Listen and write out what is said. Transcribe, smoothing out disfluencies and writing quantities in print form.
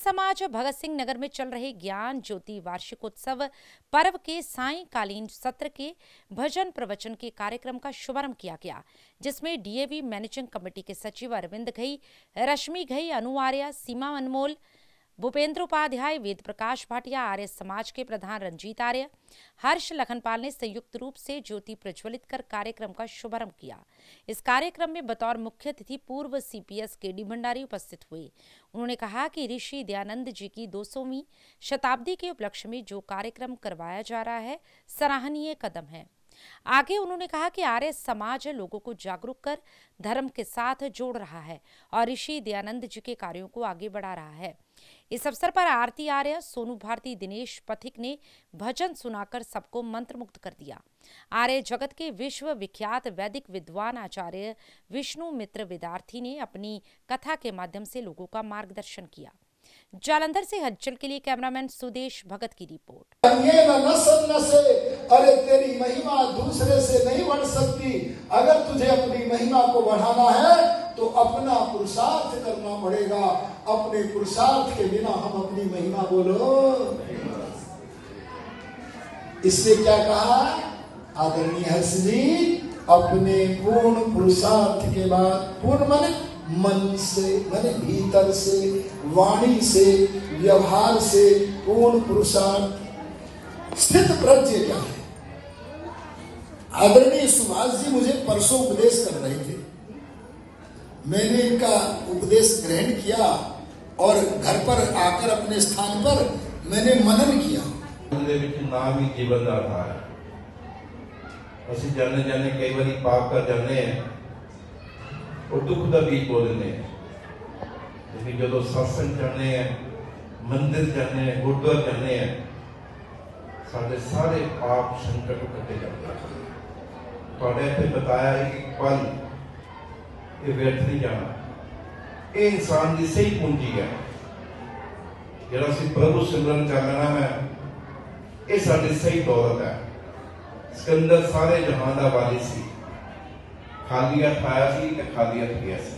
समाज भगत सिंह नगर में चल रहे ज्ञान ज्योति वार्षिकोत्सव पर्व के सायंकालीन सत्र के भजन प्रवचन के कार्यक्रम का शुभारंभ किया गया, जिसमें डीएवी मैनेजिंग कमेटी के सचिव अरविंद घई, रश्मि घई, अनु आर्या, सीमा अनमोल, भूपेंद्र उपाध्याय, वेद प्रकाश भाटिया, आर्य समाज के प्रधान रंजीत आर्य, हर्ष लखनपाल ने संयुक्त रूप से ज्योति प्रज्वलित कर कार्यक्रम का शुभारंभ किया। इस कार्यक्रम में बतौर मुख्य अतिथि पूर्व सीपीएस केडी भंडारी उपस्थित हुए। उन्होंने कहा कि ऋषि दयानंद जी की 200वीं शताब्दी के उपलक्ष्य में जो कार्यक्रम करवाया जा रहा है, सराहनीय कदम है। आगे उन्होंने कहा कि आर्य समाज लोगों को जागरूक कर धर्म के साथ जोड़ रहा है और ऋषि दयानंद जी के कार्यों को आगे बढ़ा रहा है। इस अवसर पर आरती आर्य, सोनू भारती, दिनेश पथिक ने भजन सुनाकर सबको मंत्रमुग्ध कर दिया। आर्य जगत के विश्व विख्यात वैदिक विद्वान आचार्य विष्णु मित्र विद्यार्थी ने अपनी कथा के माध्यम से लोगों का मार्गदर्शन किया। जालंधर से हलचल के लिए कैमरामैन सुदेश भगत की रिपोर्ट। अरे तेरी महिमा दूसरे से नहीं बढ़ सकती। अगर तुझे अपनी महिमा को बढ़ाना है तो अपना पुरुषार्थ करना पड़ेगा। अपने पुरुषार्थ के बिना हम अपनी महिमा बोलो। इसलिए क्या कहा आदरणीय हर्ष जी, अपने पूर्ण पुरुषार्थ के बाद, पूर्ण माने मन से, माने भीतर से, वाणी से, व्यवहार से पूर्ण पुरुषार्थ। स्थित प्रज्ञ क्या है? आदरणीय सुभाष जी मुझे परसों उपदेश कर रहे थे। मैंने इनका उपदेश ग्रहण किया और घर पर आकर अपने स्थान पर मैंने मनन किया। नाम ही जीवन का आधार है। ਅਸੀਂ जाने जाने कई बार पाप कर जाने हैं और दुख का बीज बो देने हैं, लेकिन जो सत्संग जाने हैं, मंदिर जाने हैं, गुरुद्वारा जाने हैं, सारे सारे पाप संकट कटे जाते हैं। थोड़े इत्थे बताया एक पल ये व्यर्थ नहीं जाना। ये इंसान की सही पूंजी है। जरा सी प्रभु सिमरन कर लेना मैं, ये साडी सही दौलत है। सिकंदर सारे जहां का वाली सी, खाली हथ आया सी ते खाली हथ गया सी।